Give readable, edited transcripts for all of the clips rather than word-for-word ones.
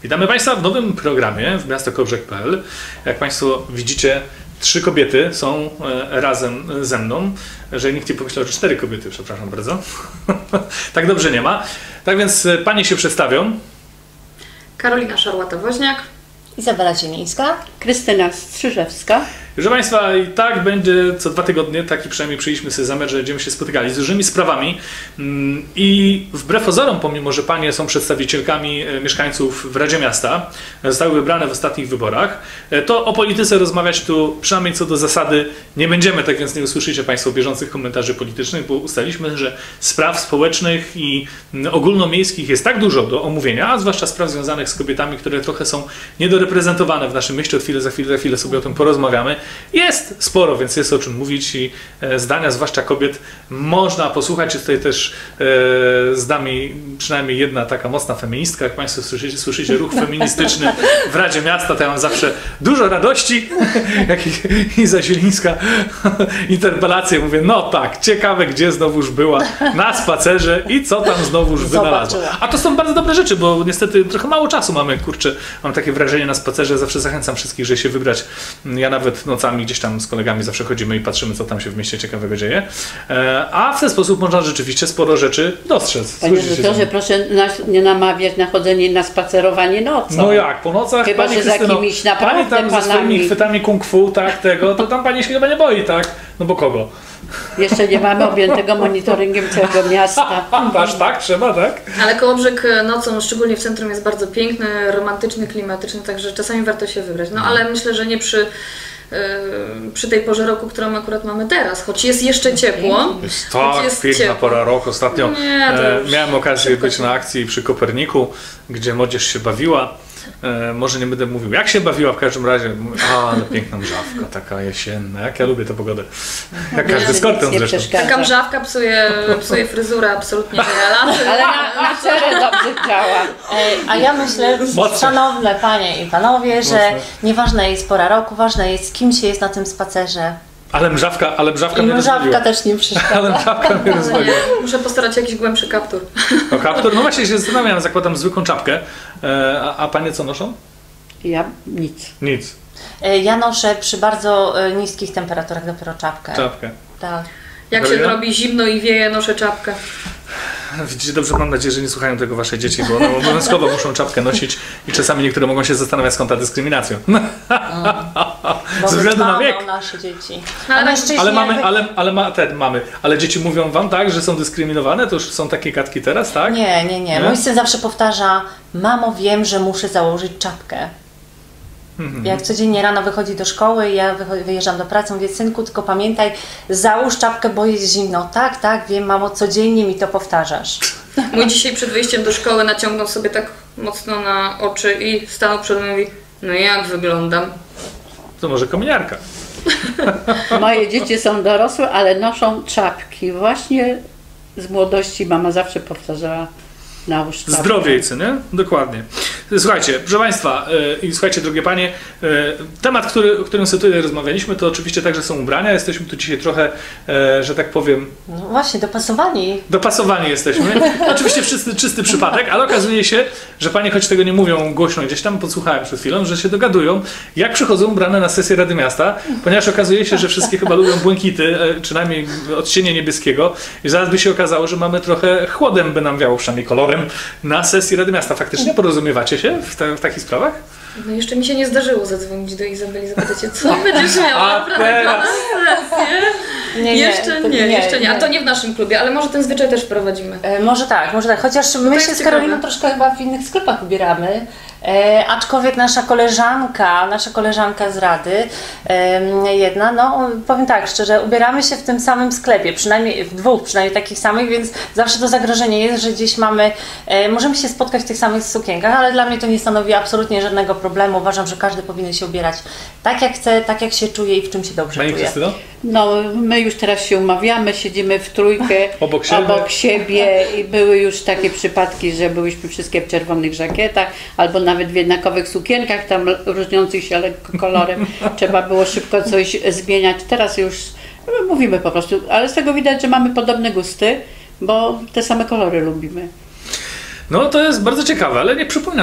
Witamy Państwa w nowym programie w miastokołbrzeg.pl. Jak Państwo widzicie, 3 kobiety są razem ze mną. Że nikt nie pomyślał, że 4 kobiety, przepraszam bardzo. Tak dobrze nie ma. Tak więc panie się przedstawią. Karolina Szarłata-Woźniak, Izabela Zielińska, Krystyna Strzyżewska. Proszę Państwa, i tak będzie co 2 tygodnie, taki przynajmniej przyjęliśmy sobie zamiar, że będziemy się spotykali z różnymi sprawami i wbrew pozorom, pomimo że panie są przedstawicielkami mieszkańców w Radzie Miasta, zostały wybrane w ostatnich wyborach, to o polityce rozmawiać tu przynajmniej co do zasady nie będziemy, tak więc nie usłyszycie Państwo bieżących komentarzy politycznych, bo ustaliliśmy, że spraw społecznych i ogólnomiejskich jest tak dużo do omówienia, a zwłaszcza spraw związanych z kobietami, które trochę są niedoreprezentowane w naszym mieście. Za chwilę sobie o tym porozmawiamy. Jest sporo, więc jest o czym mówić i zdania, zwłaszcza kobiet, można posłuchać. Jest tutaj też z nami przynajmniej jedna taka mocna feministka. Jak Państwo słyszycie ruch feministyczny w Radzie Miasta, to ja mam zawsze dużo radości. Jak Iza Zielińska interpelację, mówię, no tak, ciekawe, gdzie znowuż była na spacerze i co tam znowuż wynalazła. A to są bardzo dobre rzeczy, bo niestety trochę mało czasu mamy, kurczę, mam takie wrażenie na spacerze, zawsze zachęcam wszystkich, żeby się wybrać. Ja nawet nocami gdzieś tam z kolegami zawsze chodzimy i patrzymy, co tam się w mieście ciekawego dzieje. A w ten sposób można rzeczywiście sporo rzeczy dostrzec. Panie doktorze, proszę nas nie namawiać na chodzenie, na spacerowanie nocą. No jak, po nocach? Chyba, że za kimś naprawdę pani tam ze swoimi chwytami kung fu, tak, tego, to tam pani się chyba nie boi, tak? No bo kogo? Jeszcze nie mamy objętego monitoringiem całego miasta. Aż tak? Trzeba, tak? Ale Kołobrzeg nocą, szczególnie w centrum, jest bardzo piękny, romantyczny, klimatyczny, także czasami warto się wybrać. No ale myślę, że nie przy tej porze roku, którą akurat mamy teraz, choć jest jeszcze ciepło. Jest tak, jest piękna ciepło. Pora roku. Ostatnio miałem okazję być na akcji przy Koperniku, gdzie młodzież się bawiła. Może nie będę mówił, jak się bawiła, w każdym razie, ale piękna mrzawka, taka jesienna, jak ja lubię tę pogodę, jak każdy skorpion zresztą. Taka mrzawka psuje fryzurę, absolutnie nie. Ale na cerę dobrze działa. A ja myślę, szanowne panie i panowie, że nieważna jest pora roku, ważne jest, z kim się jest na tym spacerze. Ale mrzawka mnie mrzawka też nie przeszkadza. Ale mrzawka mnie rozwaliła. Muszę postarać się jakiś głębszy kaptur. O kaptur? No właśnie się zastanawiam, zakładam zwykłą czapkę. A panie co noszą? Ja nic. Nic. Ja noszę przy bardzo niskich temperaturach dopiero czapkę. Czapkę. Tak. Jak się robi zimno i wieje, noszę czapkę. Widzicie, dobrze, mam nadzieję, że nie słuchają tego wasze dzieci, bo one obowiązkowo muszą czapkę nosić i czasami niektóre mogą się zastanawiać, skąd ta dyskryminacja. Ze względu na wiek. Nasze dzieci. Ale dzieci mówią wam tak, że są dyskryminowane? To już są takie gadki teraz, tak? Nie. Mój syn zawsze powtarza: mamo, wiem, że muszę założyć czapkę. Jak codziennie rano wychodzi do szkoły i ja wyjeżdżam do pracy, mówię: synku, tylko pamiętaj, załóż czapkę, bo jest zimno. Tak, wiem, mamo, codziennie mi to powtarzasz. Mój dzisiaj przed wyjściem do szkoły naciągnął sobie tak mocno na oczy i stanął przed mną i mówi: no jak wyglądam? To może kominiarka. Moje dzieci są dorosłe, ale noszą czapki. Właśnie z młodości mama zawsze powtarzała: nałóż czapkę. Zdrowiejcy, nie? Dokładnie. Słuchajcie, proszę Państwa, i słuchajcie, drogie panie, temat, o którym sobie tutaj rozmawialiśmy, to oczywiście także są ubrania. Jesteśmy tu dzisiaj trochę, że tak powiem... No właśnie, dopasowani. Dopasowani jesteśmy. Oczywiście czysty przypadek, ale okazuje się, że panie, choć tego nie mówią głośno gdzieś tam, podsłuchałem przed chwilą, że się dogadują, jak przychodzą ubrane na sesję Rady Miasta, ponieważ okazuje się, że wszystkie chyba lubią błękity, przynajmniej odcienie niebieskiego, i zaraz by się okazało, że mamy trochę chłodem, by nam wiało przynajmniej kolorem na sesji Rady Miasta. Faktycznie porozumiewacie się w takich sprawach? No jeszcze mi się nie zdarzyło zadzwonić do Izabeli i zapytać się, co będziesz miała na sesję? Jeszcze nie. A to nie w naszym klubie, ale może ten zwyczaj też wprowadzimy. Może tak. Chociaż my się z Karoliną troszkę chyba w innych sklepach ubieramy. Aczkolwiek nasza koleżanka z Rady, jedna, no powiem tak szczerze, ubieramy się w tym samym sklepie, przynajmniej w 2 takich samych, więc zawsze to zagrożenie jest, że gdzieś możemy się spotkać w tych samych sukienkach, ale dla mnie to nie stanowi absolutnie żadnego problemu. Uważam, że każdy powinien się ubierać tak jak chce, tak jak się czuje i w czym się dobrze czuje. No, my już teraz się umawiamy, siedzimy w trójkę obok siebie i były już takie przypadki, że byłyśmy wszystkie w czerwonych żakietach albo nawet w jednakowych sukienkach, tam różniących się lekko kolorem. Trzeba było szybko coś zmieniać. Teraz już mówimy po prostu, ale z tego widać, że mamy podobne gusty, bo te same kolory lubimy. No to jest bardzo ciekawe, ale nie przypomnę sobie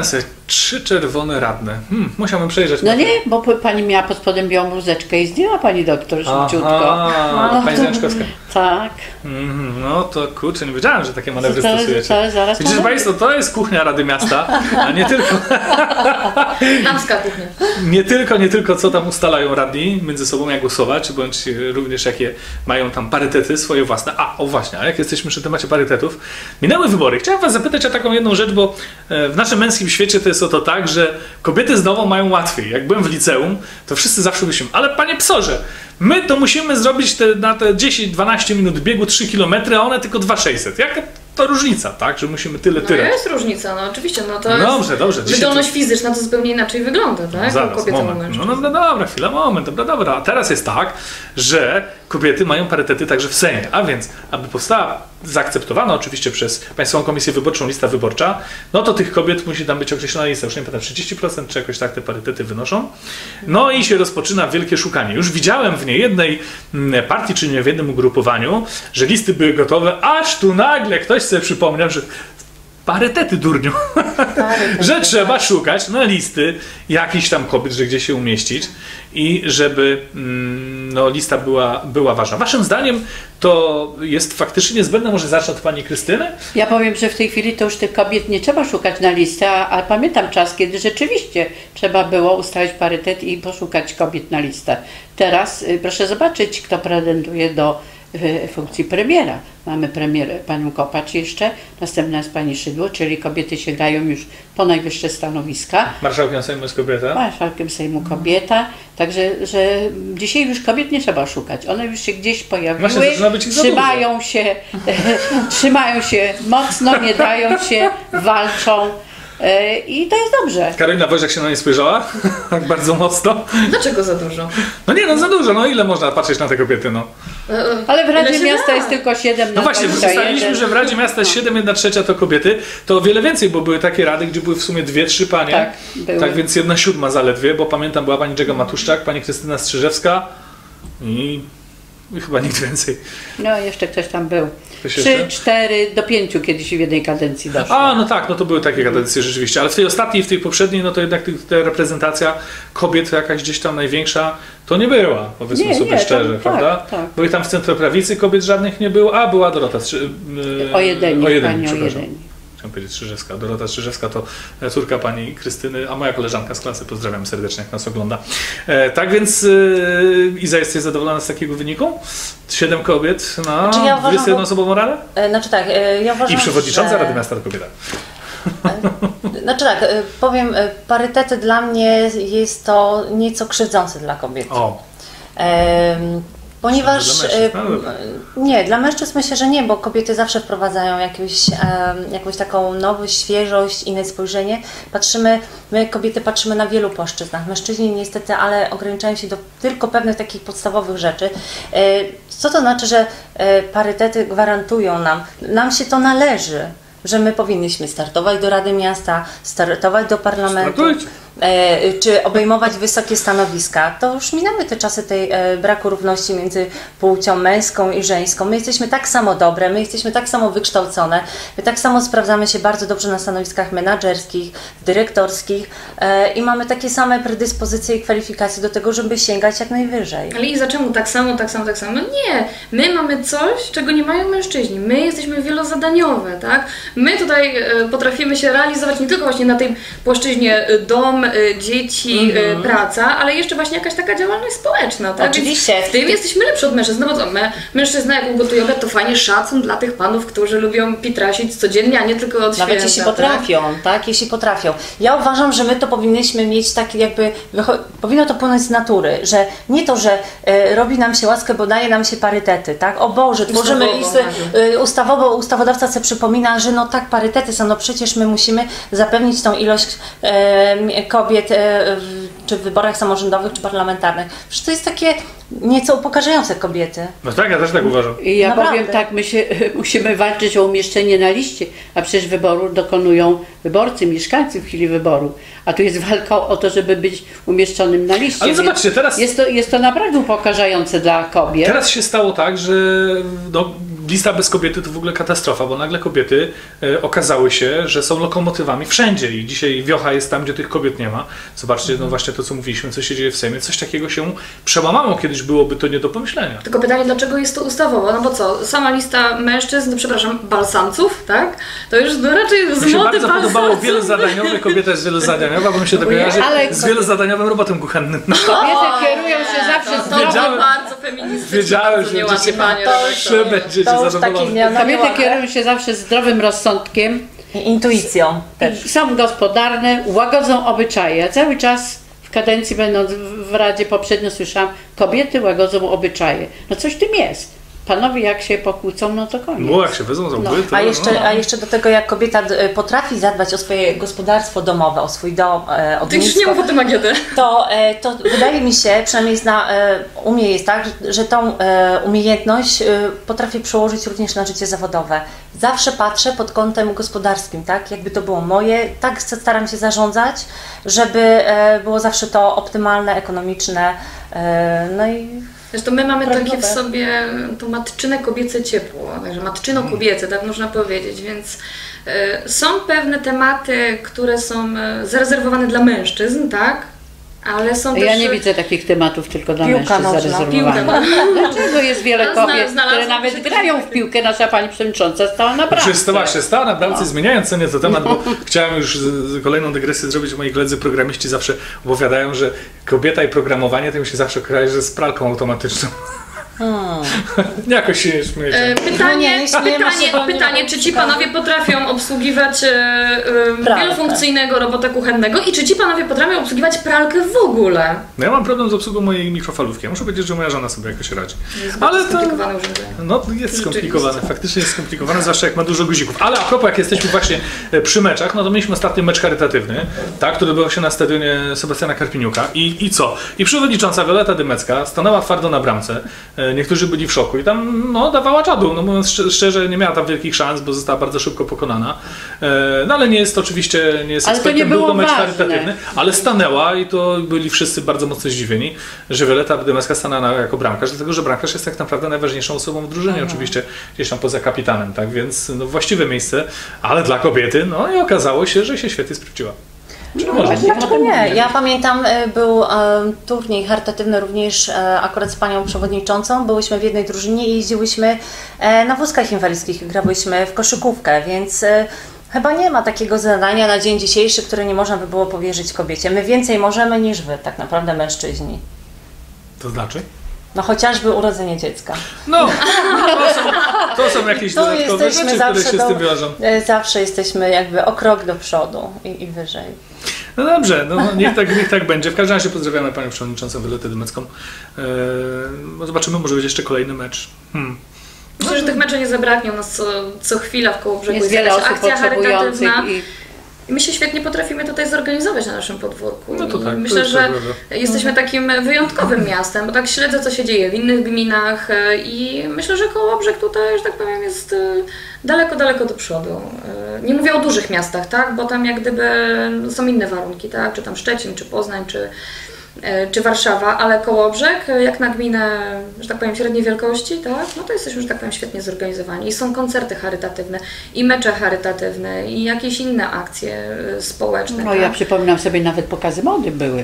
3 czerwone radne. Musiałbym przejrzeć. No nie, bo pani miała pod spodem białą bluzeczkę i zdjęła pani doktor szybciutko. Pani Zajączkowska. Tak. No to kurczę, nie wiedziałem, że takie manewry stosujecie. Zaraz Widzicie Państwo, to jest kuchnia Rady Miasta, a nie tylko... Damska kuchnia. Nie tylko co tam ustalają radni między sobą, jak głosować, bądź również jakie mają tam parytety swoje własne. Właśnie, a jak jesteśmy przy temacie parytetów, minęły wybory. Chciałem Was zapytać o taką jedną rzecz, bo w naszym męskim świecie to jest oto tak, że kobiety znowu mają łatwiej. Jak byłem w liceum, to wszyscy zawsze myślą, ale panie psorze, my to musimy zrobić na te 10-12 minut biegu 3 km, a one tylko 2,600. Jaka to różnica, tak? Że musimy tyle. Jest różnica, oczywiście. To dobrze. Wydolność fizyczna to zupełnie inaczej wygląda, tak? Zaraz, kobieta moment. Dobra, chwila, moment, dobra. A teraz jest tak, że kobiety mają parytety także w Sejmie, a więc, aby powstała zaakceptowana oczywiście przez Państwową Komisję Wyborczą lista wyborcza, no to tych kobiet musi tam być określona lista, już nie pamiętam, 30% czy jakoś tak te parytety wynoszą. No i się rozpoczyna wielkie szukanie. Już widziałem w niejednej partii, czy nie w jednym ugrupowaniu, że listy były gotowe, aż tu nagle ktoś sobie przypomniał, że parytety, durniu, że trzeba szukać na listy jakichś tam kobiet, że gdzie się umieścić i żeby lista była ważna. Waszym zdaniem to jest faktycznie niezbędne? Może zacznę od pani Krystyny? Ja powiem, że w tej chwili to już tych kobiet nie trzeba szukać na listę, a pamiętam czas, kiedy rzeczywiście trzeba było ustalić parytet i poszukać kobiet na listę. Teraz proszę zobaczyć, kto pretenduje do funkcji premiera. Mamy panią Kopacz jeszcze, następna jest pani Szydło, czyli kobiety sięgają już po najwyższe stanowiska. Marszałkiem Sejmu jest kobieta? Marszałkiem Sejmu kobieta, także że dzisiaj już kobiet nie trzeba szukać. One już się gdzieś pojawiły, trzymają się mocno, nie dają się, walczą. I to jest dobrze. Karolina Wojciak się na nie spojrzała tak bardzo mocno. Dlaczego za dużo? Za dużo. Ile można patrzeć na te kobiety? Ale w Radzie Miasta jest tylko 7 No właśnie, ustaliliśmy, że w Radzie Miasta jest 7/3 to kobiety. To o wiele więcej, bo były takie rady, gdzie były w sumie 2-3 panie. Tak, były. Tak więc 1/7 zaledwie, bo pamiętam, była pani Dżega Matuszczak, pani Krystyna Strzyżewska i chyba nikt więcej. No jeszcze ktoś tam był. 3, 4 do 5 kiedyś w jednej kadencji doszło. To były takie kadencje rzeczywiście, ale w tej ostatniej, w tej poprzedniej, to jednak ta reprezentacja kobiet jakaś gdzieś tam największa to nie była, powiedzmy sobie szczerze, prawda? Tak. Były tam w centroprawicy kobiet żadnych nie było, a była Dorota Ojedeni. Chciałem powiedzieć Strzyżewska. Dorota Strzyżewska to córka pani Krystyny, a moja koleżanka z klasy. Pozdrawiam serdecznie, jak nas ogląda. Tak więc Iza, jesteś zadowolona z takiego wyniku? 7 kobiet na 21-osobową radę? Ja uważam, i przewodnicząca Rady Miasta to kobieta. Powiem, parytety dla mnie jest to nieco krzywdzące dla kobiet. Ponieważ dla mężczyzn myślę, że nie, bo kobiety zawsze wprowadzają jakąś taką nowość, świeżość, inne spojrzenie. My kobiety patrzymy na wielu płaszczyznach, mężczyźni niestety, ale ograniczają się do tylko pewnych takich podstawowych rzeczy. Co to znaczy, że parytety gwarantują nam się to należy, że my powinniśmy startować do Rady Miasta, startować do parlamentu. Czy obejmować wysokie stanowiska, to już minęły te czasy tej braku równości między płcią męską i żeńską. My jesteśmy tak samo dobre, my jesteśmy tak samo wykształcone, my tak samo sprawdzamy się bardzo dobrze na stanowiskach menadżerskich, dyrektorskich i mamy takie same predyspozycje i kwalifikacje do tego, żeby sięgać jak najwyżej. Ale Iza, czemu tak samo? No nie, my mamy coś, czego nie mają mężczyźni. My jesteśmy wielozadaniowe, tak? My tutaj potrafimy się realizować nie tylko właśnie na tej płaszczyźnie dom, dzieci, praca, ale jeszcze właśnie jakaś taka działalność społeczna, tak? Oczywiście. Więc w tym jesteśmy lepsi od mężczyzn, bo mężczyzna jak ugotuje obiad, to fajnie, szacun dla tych panów, którzy lubią pitrasić codziennie, a nie tylko od święta. Nawet jeśli potrafią, tak? Jeśli potrafią. Ja uważam, że my to powinniśmy mieć tak jakby, powinno to płynąć z natury, że nie to, że robi nam się łaskę, bo daje nam się parytety, tak? O Boże, tworzymy listy ustawowo, ustawodawca sobie przypomina, że parytety są, przecież my musimy zapewnić tą ilość kobiet czy w wyborach samorządowych, czy parlamentarnych. Przecież to jest takie nieco upokarzające kobiety. No tak, ja też tak uważam. I ja powiem tak, my musimy walczyć o umieszczenie na liście, a przecież wyboru dokonują wyborcy, mieszkańcy w chwili wyboru. A tu jest walka o to, żeby być umieszczonym na liście. Ale zobaczcie, teraz... Jest to naprawdę upokarzające dla kobiet. Teraz się stało tak, że lista bez kobiety to w ogóle katastrofa, bo nagle kobiety okazały się, że są lokomotywami wszędzie i dzisiaj wiocha jest tam, gdzie tych kobiet nie ma. Zobaczcie, no właśnie to, co mówiliśmy, co się dzieje w Sejmie. Coś takiego się przełamało, kiedyś byłoby to nie do pomyślenia. Tylko pytanie, dlaczego jest to ustawowo? No bo co, sama lista mężczyzn, przepraszam, balsamców, tak? To już raczej z Mi się mody bardzo podobało wielozadaniowe, kobieta jest wielozadaniowa, bo mi się to kojarzy z wielozadaniowym robotem kuchennym. Kobiety kierują się zawsze zdrowym. Bardzo feministyczne. Wiedziałem, że nieładnie, panie będziecie zadowolone. Kobiety kierują się zawsze zdrowym rozsądkiem. I intuicją też. Są gospodarne, łagodzą obyczaje. Ja cały czas w kadencji będąc w Radzie poprzednio słyszałam, kobiety łagodzą obyczaje. No coś w tym jest. Panowie jak się pokłócą, no to koniec. No jak się wezmą za łby, to... A jeszcze do tego, jak kobieta potrafi zadbać o swoje gospodarstwo domowe, o swój dom, o Ty już nie mów o tym AGD. To wydaje mi się, przynajmniej u mnie jest tak, że tą umiejętność potrafię przełożyć również na życie zawodowe. Zawsze patrzę pod kątem gospodarskim, tak? Jakby to było moje, tak staram się zarządzać, żeby było zawsze to optymalne, ekonomiczne, no i... Zresztą my mamy takie w sobie to matczyne kobiece ciepło, także matczyno-kobiece, tak można powiedzieć, więc są pewne tematy, które są zarezerwowane dla mężczyzn, tak? Ale są też... Ja nie widzę takich tematów tylko dla mężczyzn zarezerwowanych. Dlaczego jest wiele kobiet, które nawet grają w piłkę? Nasza pani przewodnicząca stała na bramce. Stała na bramce, zmieniając co nieco temat, bo chciałem już kolejną dygresję zrobić. Moi koledzy programiści zawsze opowiadają, że kobieta i programowanie to mi się zawsze kojarzy z pralką automatyczną. Jakoś się nie śmiejecie. Pytanie, czy ci panowie potrafią obsługiwać wielofunkcyjnego robota kuchennego i czy ci panowie potrafią obsługiwać pralkę w ogóle? No ja mam problem z obsługą mojej mikrofalówki. Ja muszę powiedzieć, że moja żona sobie jakoś radzi. Ale to skomplikowane urządzenie. No jest skomplikowane, faktycznie jest skomplikowane, zwłaszcza jak ma dużo guzików. Ale a propos, jak jesteśmy właśnie przy meczach, no to mieliśmy ostatni mecz charytatywny, tak, który odbywał się na stadionie Sebastiana Karpiniuka i co? I przewodnicząca Wioleta Dymecka stanęła twardo na bramce. Niektórzy byli w szoku i tam dawała czadu. No mówiąc szczerze, nie miała tam wielkich szans, bo została bardzo szybko pokonana. No ale nie jest oczywiście, nie jest ale ekspertem, był to mecz ważne. charytatywny, ale stanęła i to byli wszyscy bardzo mocno zdziwieni, że Wioleta Dymecka stanęła jako bramkarz, dlatego że bramkarz jest tak naprawdę najważniejszą osobą w drużynie, oczywiście gdzieś tam poza kapitanem, tak więc właściwe miejsce, ale dla kobiety, no i okazało się, że się świetnie sprawdziła. Dlaczego nie? Ja pamiętam, był turniej charytatywny również akurat z panią przewodniczącą. Byłyśmy w jednej drużynie i jeździłyśmy na wózkach inwalidzkich, grałyśmy w koszykówkę, więc chyba nie ma takiego zadania na dzień dzisiejszy, które nie można by było powierzyć kobiecie. My więcej możemy niż wy, tak naprawdę mężczyźni. To znaczy? No chociażby urodzenie dziecka. No, to są jakieś dodatkowe rzeczy, które się z tym wiążą. Zawsze jesteśmy jakby o krok do przodu i wyżej. No dobrze, niech tak będzie. W każdym razie pozdrawiamy panią przewodniczącą Violettę Dymecką. Zobaczymy, może będzie jeszcze kolejny mecz. Myślę, że tych meczów nie zabraknie u nas co chwila w Kołobrzegu. Jest wiele osób akcja charytatywna. I my się świetnie potrafimy tutaj zorganizować na naszym podwórku. No to tak, myślę, że jesteśmy takim wyjątkowym miastem, bo tak śledzę, co się dzieje w innych gminach i myślę, że Kołobrzeg tutaj, że tak powiem, jest daleko, daleko do przodu. Nie mówię o dużych miastach, tak, bo tam jak gdyby są inne warunki, tak, czy tam Szczecin, czy Poznań, czy Warszawa, ale Kołobrzeg, jak na gminę, że tak powiem, średniej wielkości, tak, no to jesteśmy, że tak powiem, świetnie zorganizowani. I są koncerty charytatywne, i mecze charytatywne, i jakieś inne akcje społeczne. No tak? ja przypominam sobie, nawet pokazy mody były.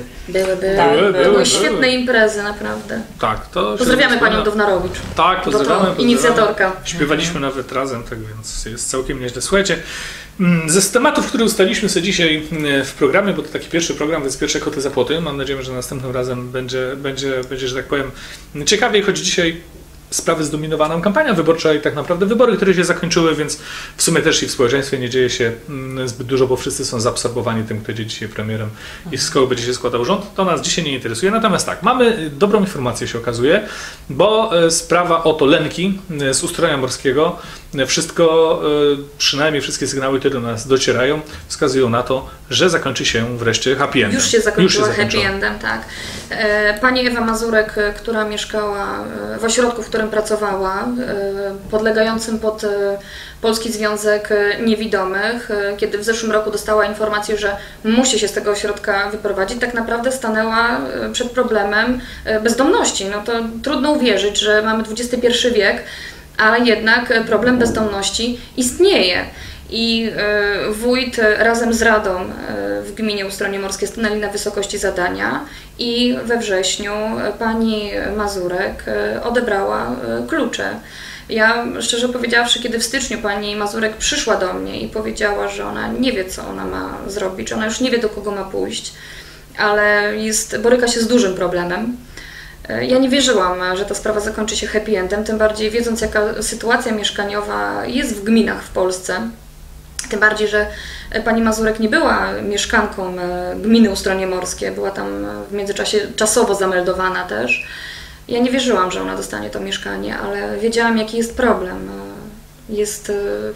Były świetne imprezy, naprawdę. Tak, to pozdrawiamy panią Downarowicz. Tak, pozdrawiamy. Inicjatorka. Śpiewaliśmy nawet razem, tak więc jest całkiem nieźle. Słuchajcie, ze tematów, które ustaliliśmy sobie dzisiaj w programie, bo to taki pierwszy program, więc pierwsze koty za płoty. Mam nadzieję, że następnym razem będzie, że tak powiem, ciekawiej, choć dzisiaj sprawy zdominowana kampania wyborcza i tak naprawdę wybory, które się zakończyły, więc w sumie też i w społeczeństwie nie dzieje się zbyt dużo, bo wszyscy są zaabsorbowani tym, kto będzie dzisiaj premierem i z kogo będzie się składał rząd. To nas dzisiaj nie interesuje. Natomiast tak, mamy dobrą informację, się okazuje, bo sprawa oto Lenki z Ustronia Morskiego, wszystko, przynajmniej wszystkie sygnały, które do nas docierają, wskazują na to, że zakończy się wreszcie happy endem. Już się zakończyła happy endem, tak. Pani Ewa Mazurek, która mieszkała w ośrodku, w którym pracowała, podlegającym pod Polski Związek Niewidomych, kiedy w zeszłym roku dostała informację, że musi się z tego ośrodka wyprowadzić, tak naprawdę stanęła przed problemem bezdomności. No to trudno uwierzyć, że mamy XXI wiek, a jednak problem bezdomności istnieje. I wójt razem z Radą w gminie Ustronie Morskie stanęli na wysokości zadania i we wrześniu pani Mazurek odebrała klucze. Ja szczerze powiedziawszy, kiedy w styczniu pani Mazurek przyszła do mnie i powiedziała, że ona nie wie, co ona ma zrobić, że ona już nie wie, do kogo ma pójść, ale boryka się z dużym problemem. Ja nie wierzyłam, że ta sprawa zakończy się happy endem, tym bardziej wiedząc, jaka sytuacja mieszkaniowa jest w gminach w Polsce. Tym bardziej, że pani Mazurek nie była mieszkanką gminy Ustronie Morskie, była tam w międzyczasie czasowo zameldowana też. Ja nie wierzyłam, że ona dostanie to mieszkanie, ale wiedziałam, jaki jest problem. Jest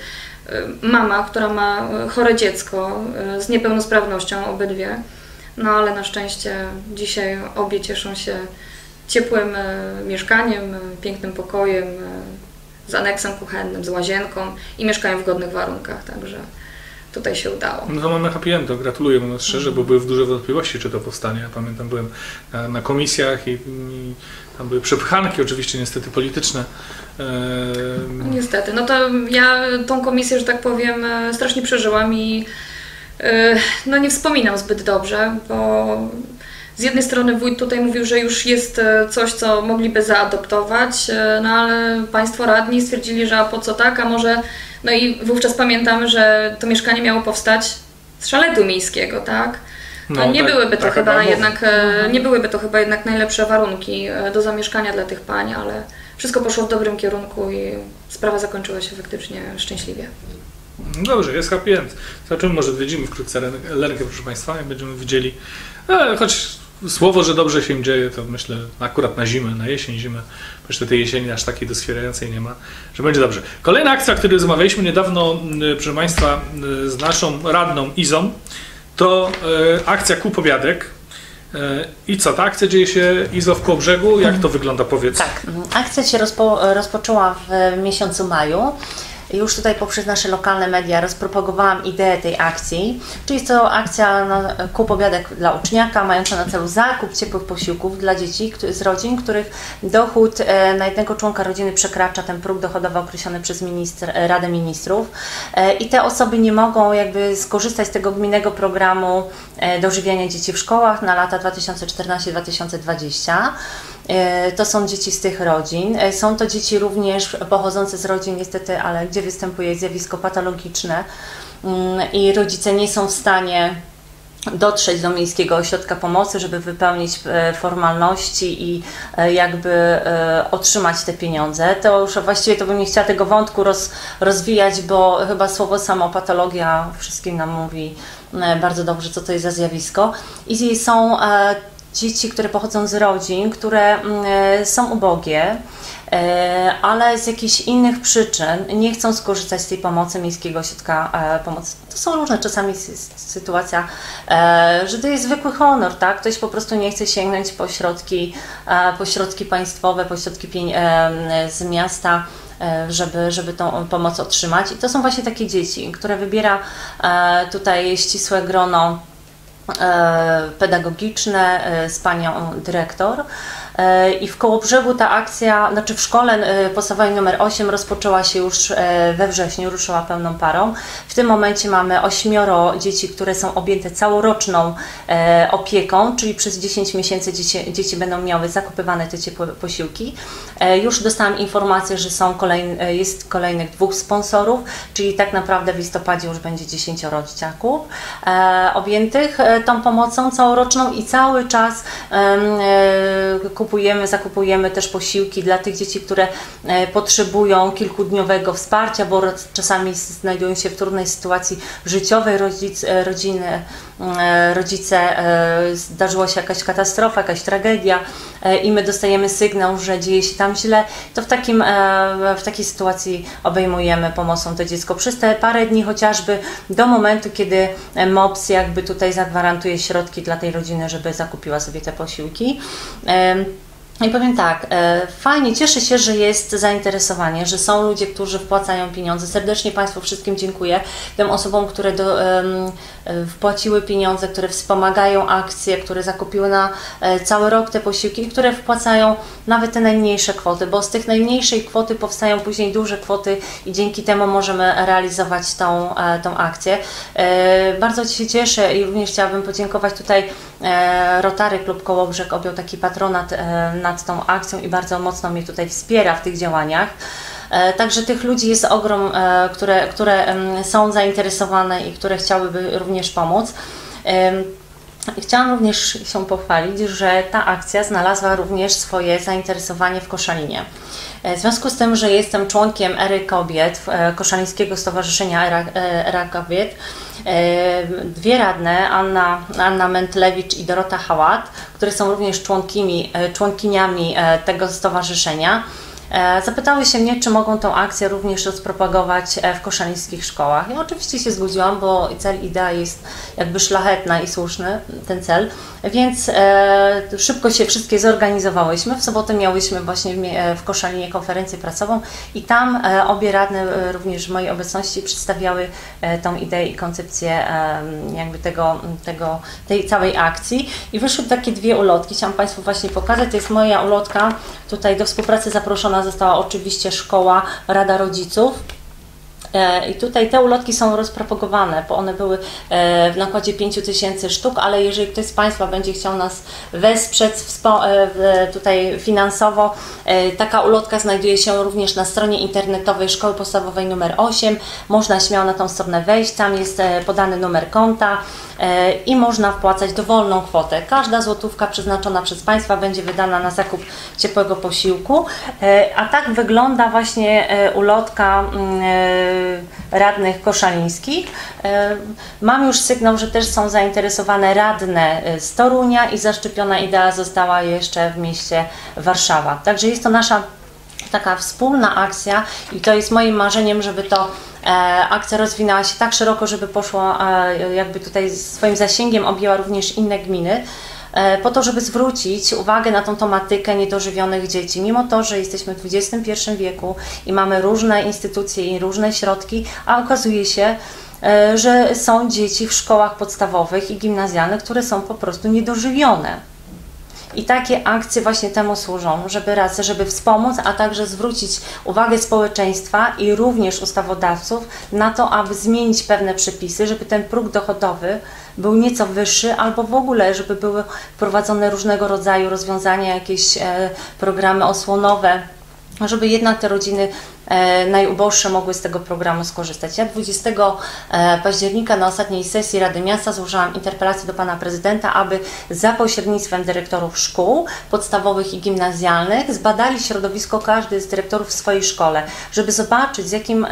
mama, która ma chore dziecko z niepełnosprawnością, obydwie. No ale na szczęście dzisiaj obie cieszą się ciepłym mieszkaniem, pięknym pokojem, z aneksem kuchennym, z łazienką i mieszkają w godnych warunkach, także tutaj się udało. No to mamy happy end, gratuluję mówiąc szczerze, bo były duże wątpliwości, czy to powstanie. Ja pamiętam, byłem na komisjach i tam były przepychanki, oczywiście niestety polityczne. No niestety, no to ja tą komisję, że tak powiem, strasznie przeżyłam i no nie wspominam zbyt dobrze, bo z jednej strony wójt tutaj mówił, że już jest coś, co mogliby zaadoptować, no ale państwo radni stwierdzili, że a po co tak, a może... No i wówczas pamiętamy, że to mieszkanie miało powstać z szaletu miejskiego, tak? No, nie byłyby to chyba jednak, nie byłyby to chyba jednak najlepsze warunki do zamieszkania dla tych pań, ale wszystko poszło w dobrym kierunku i sprawa zakończyła się faktycznie szczęśliwie. Dobrze, jest happy end. Zobaczymy, może odwiedzimy wkrótce Lenkę, proszę Państwa, jak będziemy widzieli. Choć słowo, że dobrze się im dzieje, to myślę akurat na zimę, na jesień, zimę. Myślę, że tej jesieni aż takiej doskwierającej nie ma, że będzie dobrze. Kolejna akcja, o której rozmawialiśmy niedawno, proszę Państwa, z naszą radną Izą, to akcja Kup Obiadek. I co, ta akcja dzieje się, Izo, w Kołobrzegu? Jak to wygląda, powiedz? Tak, akcja się rozpoczęła w miesiącu maju. Już tutaj poprzez nasze lokalne media rozpropagowałam ideę tej akcji, czyli jest to akcja Kup Obiadek dla uczniaka, mająca na celu zakup ciepłych posiłków dla dzieci z rodzin, których dochód na jednego członka rodziny przekracza ten próg dochodowy określony przez Radę Ministrów i te osoby nie mogą jakby skorzystać z tego gminnego programu dożywiania dzieci w szkołach na lata 2014-2020. To są dzieci z tych rodzin. Są to dzieci również pochodzące z rodzin niestety, ale gdzie występuje zjawisko patologiczne i rodzice nie są w stanie dotrzeć do miejskiego ośrodka pomocy, żeby wypełnić formalności i jakby otrzymać te pieniądze. To już właściwie to bym nie chciała tego wątku rozwijać, bo chyba słowo samo patologia wszystkim nam mówi bardzo dobrze, co to jest za zjawisko. I są dzieci, które pochodzą z rodzin, które są ubogie, ale z jakichś innych przyczyn nie chcą skorzystać z tej pomocy Miejskiego Ośrodka Pomocy. To są różne czasami sytuacja, że to jest zwykły honor, tak? Ktoś po prostu nie chce sięgnąć po środki państwowe, po środki z miasta, żeby tą pomoc otrzymać. I to są właśnie takie dzieci, które wybiera tutaj ścisłe grono pedagogiczne z panią dyrektor. I w Kołobrzegu ta akcja, znaczy w szkole podstawowej nr 8 rozpoczęła się już we wrześniu, ruszyła pełną parą. W tym momencie mamy 8 dzieci, które są objęte całoroczną opieką, czyli przez 10 miesięcy dzieci będą miały zakupywane te ciepłe posiłki. Już dostałam informację, że jest kolejnych 2 sponsorów, czyli tak naprawdę w listopadzie już będzie 10 dzieciaków objętych tą pomocą całoroczną i cały czas zakupujemy też posiłki dla tych dzieci, które potrzebują kilkudniowego wsparcia, bo czasami znajdują się w trudnej sytuacji życiowej rodzice, zdarzyła się jakaś katastrofa, jakaś tragedia i my dostajemy sygnał, że dzieje się tam źle, to w takiej sytuacji obejmujemy pomocą to dziecko przez te parę dni chociażby do momentu, kiedy MOPS jakby tutaj zagwarantuje środki dla tej rodziny, żeby zakupiła sobie te posiłki. I powiem tak, fajnie, cieszę się, że jest zainteresowanie, że są ludzie, którzy wpłacają pieniądze. Serdecznie Państwu wszystkim dziękuję. Tym osobom, które wpłaciły pieniądze, które wspomagają akcje, które zakupiły na cały rok te posiłki, które wpłacają nawet te najmniejsze kwoty, bo z tych najmniejszej kwoty powstają później duże kwoty i dzięki temu możemy realizować tą akcję. Bardzo się cieszę i również chciałabym podziękować tutaj Rotary Klub Kołobrzeg objął taki patronat nad tą akcją i bardzo mocno mnie tutaj wspiera w tych działaniach. Także tych ludzi jest ogrom, które są zainteresowane i które chciałyby również pomóc. Chciałam również się pochwalić, że ta akcja znalazła również swoje zainteresowanie w Koszalinie. W związku z tym, że jestem członkiem Ery Kobiet, Koszalińskiego Stowarzyszenia Era Kobiet, dwie radne, Anna Mentlewicz i Dorota Hałat, które są również członkiniami tego stowarzyszenia, zapytały się mnie, czy mogą tą akcję również rozpropagować w koszalińskich szkołach. Ja oczywiście się zgodziłam, bo cel, idea jest jakby szlachetna i słuszny, ten cel, więc szybko się wszystkie zorganizowałyśmy. W sobotę miałyśmy właśnie w Koszalinie konferencję prasową i tam obie radne również w mojej obecności przedstawiały tą ideę i koncepcję jakby tej całej akcji i wyszły takie dwie ulotki. Chciałam Państwu właśnie pokazać, to jest moja ulotka, tutaj do współpracy zaproszona została oczywiście szkoła, Rada Rodziców. I tutaj te ulotki są rozpropagowane, bo one były w nakładzie 5000 sztuk, ale jeżeli ktoś z Państwa będzie chciał nas wesprzeć tutaj finansowo, taka ulotka znajduje się również na stronie internetowej Szkoły Podstawowej nr 8. Można śmiało na tą stronę wejść, tam jest podany numer konta i można wpłacać dowolną kwotę. Każda złotówka przeznaczona przez Państwa będzie wydana na zakup ciepłego posiłku, a tak wygląda właśnie ulotka radnych koszalińskich. Mam już sygnał, że też są zainteresowane radne z Torunia i zaszczepiona idea została jeszcze w mieście Warszawa. Także jest to nasza taka wspólna akcja i to jest moim marzeniem, żeby akcja rozwinęła się tak szeroko, żeby poszła jakby tutaj swoim zasięgiem objęła również inne gminy, po to, żeby zwrócić uwagę na tą tematykę niedożywionych dzieci. Mimo to, że jesteśmy w XXI wieku i mamy różne instytucje i różne środki, a okazuje się, że są dzieci w szkołach podstawowych i gimnazjalnych, które są po prostu niedożywione. I takie akcje właśnie temu służą, żeby wspomóc, a także zwrócić uwagę społeczeństwa i również ustawodawców na to, aby zmienić pewne przepisy, żeby ten próg dochodowy był nieco wyższy, albo w ogóle, żeby były wprowadzone różnego rodzaju rozwiązania, jakieś programy osłonowe, żeby jednak te rodziny najuboższe mogły z tego programu skorzystać. Ja 20 października na ostatniej sesji Rady Miasta złożyłam interpelację do Pana Prezydenta, aby za pośrednictwem dyrektorów szkół podstawowych i gimnazjalnych zbadali środowisko każdy z dyrektorów w swojej szkole, żeby zobaczyć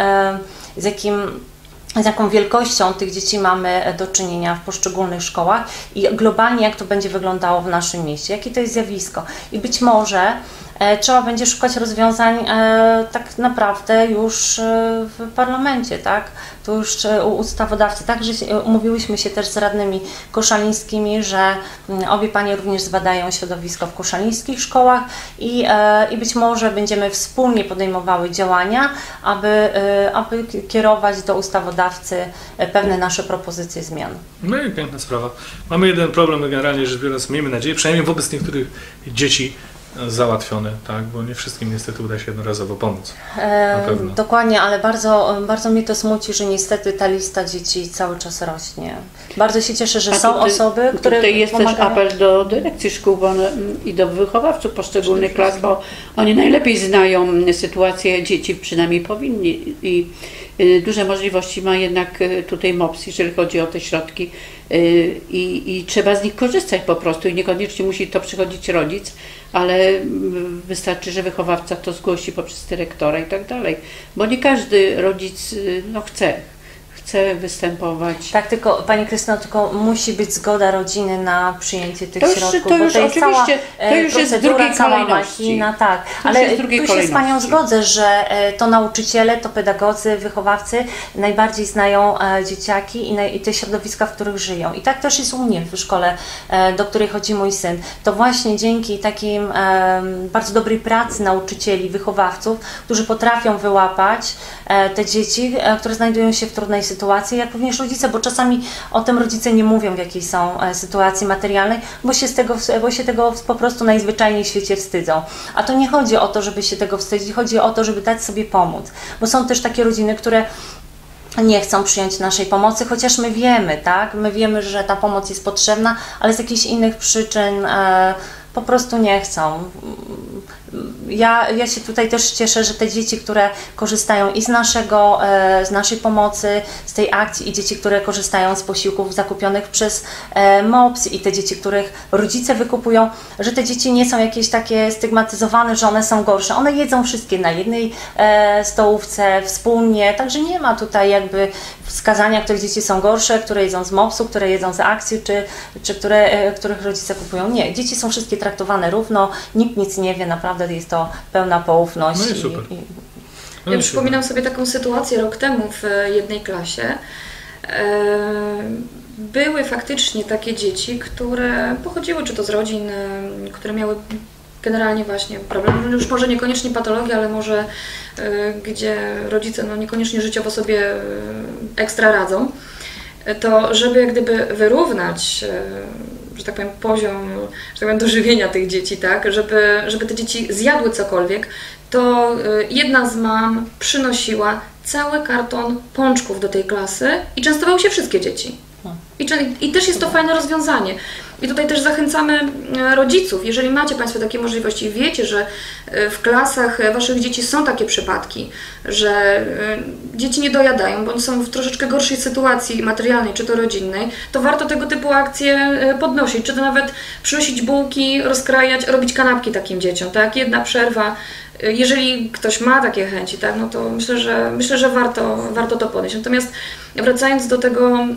z jaką wielkością tych dzieci mamy do czynienia w poszczególnych szkołach i globalnie jak to będzie wyglądało w naszym mieście, jakie to jest zjawisko. I być może trzeba będzie szukać rozwiązań tak naprawdę już w parlamencie, tak? Tu już u ustawodawcy. Także umówiłyśmy się też z radnymi koszalińskimi, że obie panie również zbadają środowisko w koszalińskich szkołach i być może będziemy wspólnie podejmowały działania, aby kierować do ustawodawcy pewne nasze propozycje zmian. No i piękna sprawa. Mamy jeden problem generalnie rzecz biorąc, miejmy nadzieję, przynajmniej wobec niektórych dzieci załatwione, tak? Bo nie wszystkim niestety uda się jednorazowo pomóc. Dokładnie, ale bardzo mnie to smuci, że niestety ta lista dzieci cały czas rośnie. Bardzo się cieszę, że są osoby, które tutaj jest pomagają. Też apel do dyrekcji szkół i do wychowawców poszczególnych klas, bo oni najlepiej znają sytuację dzieci, przynajmniej powinni. I duże możliwości ma jednak tutaj MOPS, jeżeli chodzi o te środki i trzeba z nich korzystać po prostu i niekoniecznie musi to przychodzić rodzic, ale wystarczy, że wychowawca to zgłosi poprzez dyrektora i tak dalej, bo nie każdy rodzic chce chce występować. Tak, tylko Pani Krystyno, tylko musi być zgoda rodziny na przyjęcie tych środków, to bo już to jest cała to już jest w drugiej kolejności. Tak, ale tu się z Panią zgodzę, że to nauczyciele, to pedagodzy, wychowawcy najbardziej znają dzieciaki i te środowiska, w których żyją. I tak też jest u mnie w szkole, do której chodzi mój syn. To właśnie dzięki takim bardzo dobrej pracy nauczycieli, wychowawców, którzy potrafią wyłapać te dzieci, które znajdują się w trudnej sytuacji, jak również rodzice, bo czasami o tym rodzice nie mówią, w jakiej są sytuacji materialnej, bo się tego po prostu najzwyczajniej w świecie wstydzą. A to nie chodzi o to, żeby się tego wstydzić, chodzi o to, żeby dać sobie pomóc. Bo są też takie rodziny, które nie chcą przyjąć naszej pomocy, chociaż my wiemy, tak? My wiemy, że ta pomoc jest potrzebna, ale z jakichś innych przyczyn po prostu nie chcą. Ja się tutaj też cieszę, że te dzieci, które korzystają i z naszej pomocy, z tej akcji, i dzieci, które korzystają z posiłków zakupionych przez MOPS, i te dzieci, których rodzice wykupują, że te dzieci nie są jakieś takie stygmatyzowane, że one są gorsze. One jedzą wszystkie na jednej stołówce, wspólnie, także nie ma tutaj jakby wskazania, które dzieci są gorsze, które jedzą z MOPS-u, które jedzą z akcji, czy których rodzice kupują. Nie, dzieci są wszystkie traktowane równo, nikt nic nie wie, naprawdę jest to pełna poufność. No i super. Ja przypominam sobie taką sytuację rok temu w jednej klasie. Były faktycznie takie dzieci, które pochodziły czy to z rodzin, które miały generalnie właśnie problem, już może niekoniecznie patologię, ale może gdzie rodzice niekoniecznie życiowo sobie ekstra radzą, to żeby jak gdyby wyrównać, że tak powiem, poziom, że tak powiem, dożywienia tych dzieci, tak, żeby te dzieci zjadły cokolwiek, to jedna z mam przynosiła cały karton pączków do tej klasy i częstowały się wszystkie dzieci. I też jest to fajne rozwiązanie. I tutaj też zachęcamy rodziców, jeżeli macie Państwo takie możliwości i wiecie, że w klasach Waszych dzieci są takie przypadki, że dzieci nie dojadają, bądź są w troszeczkę gorszej sytuacji materialnej, czy to rodzinnej, to warto tego typu akcje podnosić, czy to nawet przynosić bułki, rozkrajać, robić kanapki takim dzieciom, tak? Jedna przerwa. Jeżeli ktoś ma takie chęci, tak, no to myślę, że warto to podnieść. Natomiast wracając do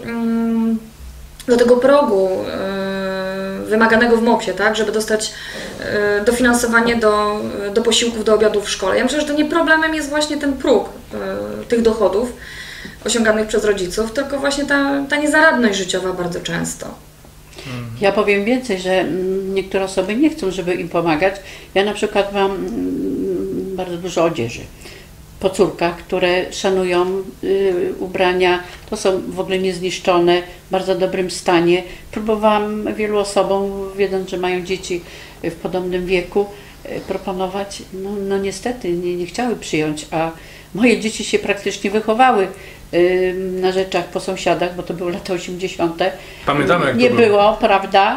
tego progu wymaganego w MOPS-ie, tak, żeby dostać dofinansowanie do posiłków, do obiadów w szkole. Ja myślę, że to nie problemem jest właśnie ten próg tych dochodów osiąganych przez rodziców, tylko właśnie ta niezaradność życiowa bardzo często. Ja powiem więcej, że niektóre osoby nie chcą, żeby im pomagać. Ja na przykład mam bardzo dużo odzieży po córkach, które szanują ubrania, to są w ogóle niezniszczone, w bardzo dobrym stanie. Próbowałam wielu osobom, wiedząc, że mają dzieci w podobnym wieku, proponować, no niestety nie chciały przyjąć, a moje dzieci się praktycznie wychowały na rzeczach po sąsiadach, bo to były lata 80. Pamiętamy, jak nie to było, prawda?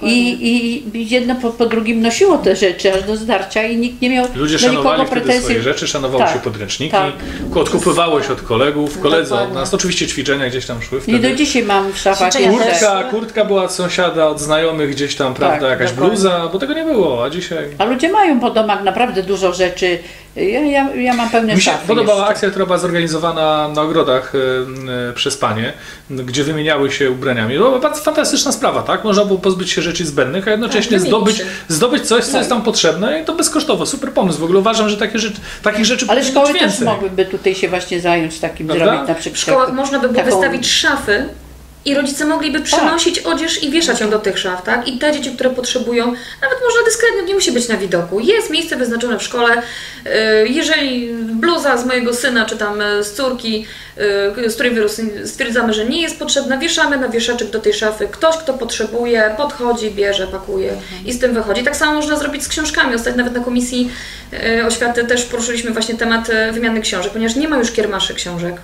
I jedno po drugim nosiło te rzeczy aż do zdarcia i nikt nie miał Ludzie do nikogo szanowali wtedy pretensji. swoje rzeczy, szanowało się podręczniki, odkupywało się od kolegów, koledzy od nas. Oczywiście ćwiczenia gdzieś tam szły wtedy. I do dzisiaj mam w szafach. Kurtka była od sąsiada, od znajomych gdzieś tam, prawda, jakaś bluza, bo tego nie było, a dzisiaj... A ludzie mają po domach naprawdę dużo rzeczy. Ja mam pełne szafy. Mi się podobała jeszcze. akcja, która była zorganizowana na ogrodach przez panie, gdzie wymieniały się ubraniami. To była bardzo fantastyczna sprawa, tak? Można było pozbyć się rzeczy zbędnych, a jednocześnie zdobyć coś, co jest tam potrzebne i to bezkosztowo. Super pomysł. W ogóle uważam, że takich rzeczy ale szkoły być więcej. też mogłyby tutaj się właśnie zająć takim, prawda? zrobić na przykład. W szkołach można by było wystawić szafy i rodzice mogliby przynosić odzież i wieszać ją do tych szaf, tak? I te dzieci, które potrzebują, nawet można dyskretnie, nie musi być na widoku. Jest miejsce wyznaczone w szkole. Jeżeli bluza z mojego syna, czy tam z córki, z której wyrósł, stwierdzamy, że nie jest potrzebna, wieszamy na wieszaczek do tej szafy. Ktoś, kto potrzebuje, podchodzi, bierze, pakuje i z tym wychodzi. Tak samo można zrobić z książkami. Ostatnio nawet na Komisji Oświaty też poruszyliśmy właśnie temat wymiany książek, ponieważ nie ma już kiermaszy książek.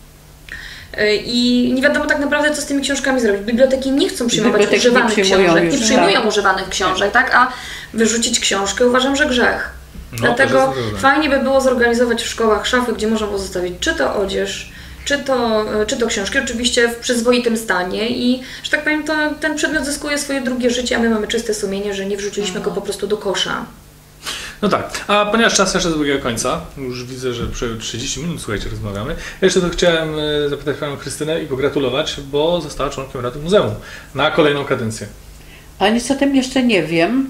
I nie wiadomo tak naprawdę, co z tymi książkami zrobić. Biblioteki nie chcą przyjmować używanych książek, nie przyjmują używanych książek, tak? A wyrzucić książkę uważam, że grzech. Dlatego fajnie by było zorganizować w szkołach szafy, gdzie można było zostawić czy to odzież, czy to książki, oczywiście w przyzwoitym stanie i, że tak powiem, ten przedmiot zyskuje swoje drugie życie, a my mamy czyste sumienie, że nie wrzuciliśmy go po prostu do kosza. No tak, a ponieważ czas jeszcze dobiega końca, już widzę, że przez 30 minut, słuchajcie, rozmawiamy, ja jeszcze to chciałem zapytać Panią Krystynę i pogratulować, bo została członkiem Rady Muzeum na kolejną kadencję. Ale nic o tym jeszcze nie wiem.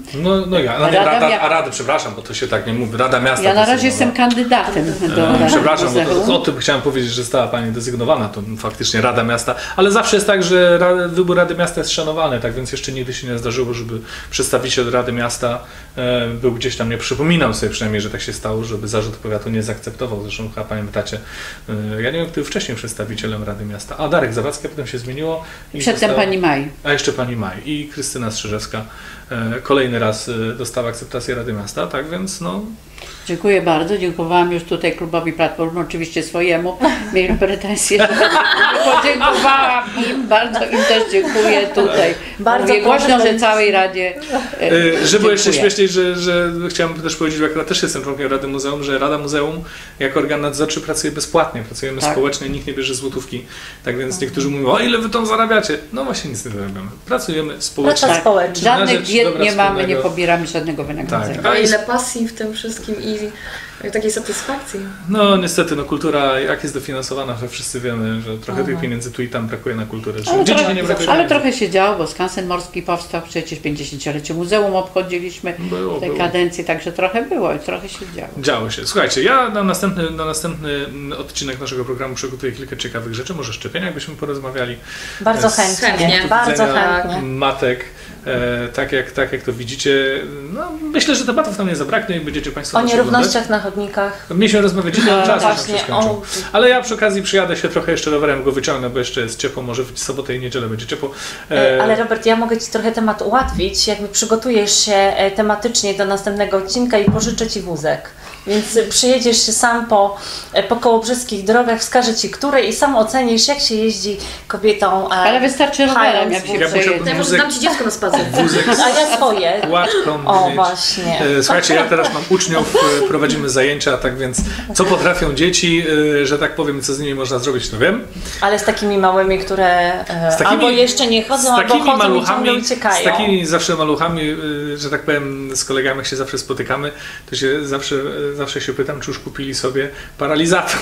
Rady, przepraszam, bo to się tak nie mówi, Rada Miasta. Ja na razie jestem kandydatem do Rady Przepraszam, Muzeum. bo o tym chciałem powiedzieć, że została Pani dezygnowana, to faktycznie Rada Miasta, ale zawsze jest tak, że wybór Rady Miasta jest szanowany, tak więc jeszcze nigdy się nie zdarzyło, żeby przedstawiciel Rady Miasta był gdzieś tam, nie przypominał sobie przynajmniej, że tak się stało, żeby zarząd powiatu nie zaakceptował. Zresztą chyba pamiętacie, ja nie wiem, kto był wcześniej przedstawicielem Rady Miasta. A Darek Zawadzki, potem się zmieniło. Przedtem Pani Maj. A jeszcze Pani Maj i Krystyna Strzyżewska kolejny raz dostała akceptację Rady Miasta, tak więc no... Dziękuję bardzo. Dziękowałam już tutaj klubowi Platformy, oczywiście swojemu. Mieli pretensje. Podziękowałam im, bardzo im też dziękuję tutaj. Bardzo mówię głośno, że całej Radzie żeby było jeszcze śmieszniej, że chciałem też powiedzieć, jak ja też jestem członkiem Rady Muzeum, że Rada Muzeum jako organ nadzorczy pracuje bezpłatnie, pracujemy społecznie, nikt nie bierze złotówki. Tak więc niektórzy mówią, o ile wy tam zarabiacie? No właśnie nic nie zarabiamy. Pracujemy społecznie. Praca społeczna. Żadnych diet nie mamy, nie pobieramy żadnego wynagrodzenia. Tak. A ile pasji w tym wszystkim i takiej satysfakcji. No niestety, kultura jak jest dofinansowana, że wszyscy wiemy, że trochę tych pieniędzy tu i tam brakuje na kulturę. Ale trochę się działo, bo skansen morski powstał, przecież 50-lecie muzeum obchodziliśmy te kadencje, także trochę było i trochę się działo. Działo się. Słuchajcie, ja na następny odcinek naszego programu przygotuję kilka ciekawych rzeczy, może szczepieniach byśmy porozmawiali. Bardzo chętnie. Bardzo chętnie. Matek. Tak jak to widzicie, no, myślę, że tematów tam nie zabraknie i będziecie Państwo o nierównościach na chodnikach. Mieliśmy rozmawiać, czas właśnie, ale ja przy okazji przyjadę się trochę jeszcze rowerem, go wyciągnę, bo jeszcze jest ciepło, może w sobotę i niedzielę będzie ciepło. Ale Robert, ja mogę Ci trochę temat ułatwić, jakby przygotujesz się tematycznie do następnego odcinka i pożyczę Ci wózek. Więc przyjedziesz się sam po kołobrzeskich drogach, wskażę Ci które i sam ocenisz, jak się jeździ kobietą. Ale wystarczy rowerem, jak się ja może dam Ci dziecko na spacer. A ja swoje. Łatką. O, właśnie. Słuchajcie, ja teraz mam uczniów, prowadzimy zajęcia, tak więc co potrafią dzieci, że tak powiem, co z nimi można zrobić, to wiem. Ale z takimi małymi, które albo jeszcze nie chodzą, albo chodzą i ciągle uciekają. Z takimi zawsze maluchami, że tak powiem, z kolegami jak się zawsze spotykamy, to się zawsze się pytam, czy już kupili sobie paralizator.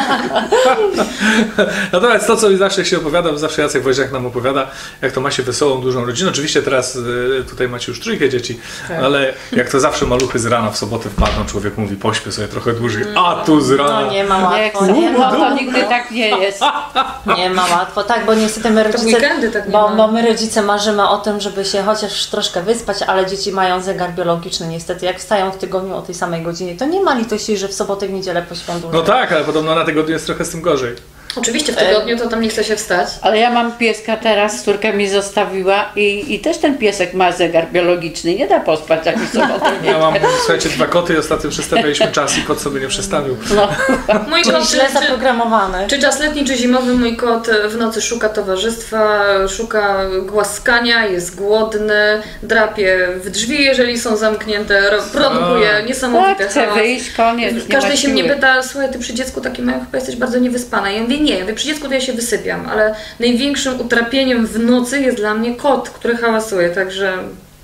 Natomiast to, co mi zawsze się opowiada, bo zawsze Jacek Woźniak nam opowiada, jak to ma się wesołą, dużą rodzinę. Oczywiście teraz tutaj macie już 3 dzieci, ale jak to zawsze maluchy z rana w sobotę wpadną, człowiek mówi, pośpię sobie trochę dłużej, a tu z rana. No nie ma łatwo. To nigdy tak nie jest. Nie ma łatwo, tak, bo niestety my rodzice, bo my rodzice marzymy o tym, żeby się chociaż troszkę wyspać, ale dzieci mają zegar biologiczny niestety, jak wstają w tygodniu o tej samej godzinie, to nie ma litości, że w sobotę, w niedzielę pośpią dłużej. No tak, ale podobno na tygodniu jest trochę z tym gorzej. Oczywiście w tygodniu to tam nie chce się wstać. Ale ja mam pieska teraz, córka mi zostawiła i też ten piesek ma zegar biologiczny, nie da pospać jak w sobotę. Ja mam, słuchajcie, 2 koty i ostatnio przestawialiśmy czas i kot sobie nie przestawił. No. Mój kot źle zaprogramowany. Czy czas letni, czy zimowy, mój kot w nocy szuka towarzystwa, szuka głaskania, jest głodny, drapie w drzwi, jeżeli są zamknięte, produkuje niesamowite chce wyjść, koniec. Każdy się mnie pyta, słuchaj, ty przy dziecku takim małym chyba jesteś bardzo niewyspana. Ja mówię, nie, przy dziecku to ja się wysypiam, ale największym utrapieniem w nocy jest dla mnie kot, który hałasuje, także...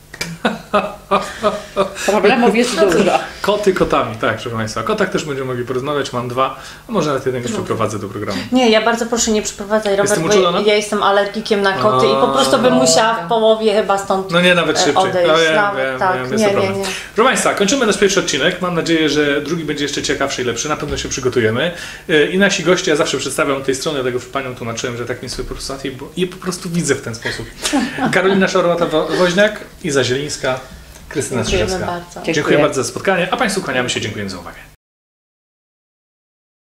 Problemów jest dużo. Koty kotami, tak, proszę Państwa. O kotach też będziemy mogli porozmawiać, mam 2, a może nawet jednego przyprowadzę do programu. Nie, ja bardzo proszę nie przyprowadzaj, Robert, bo ja jestem alergikiem na koty i po prostu bym musiała w połowie chyba stąd No nie, nawet szybciej. odejść. Nie. Proszę Państwa, kończymy nasz pierwszy odcinek. Mam nadzieję, że drugi będzie jeszcze ciekawszy i lepszy. Na pewno się przygotujemy. I nasi goście, ja zawsze przedstawiam tej strony, tego panią tłumaczyłem, że tak mi sobie po prostu łatwiej, bo je po prostu widzę w ten sposób. Karolina Szorowata-Woźniak, Iza Zielińska, Krystyna Strzyżewska. Dziękuję bardzo za spotkanie, a Państwu kłaniamy się, dziękuję za uwagę.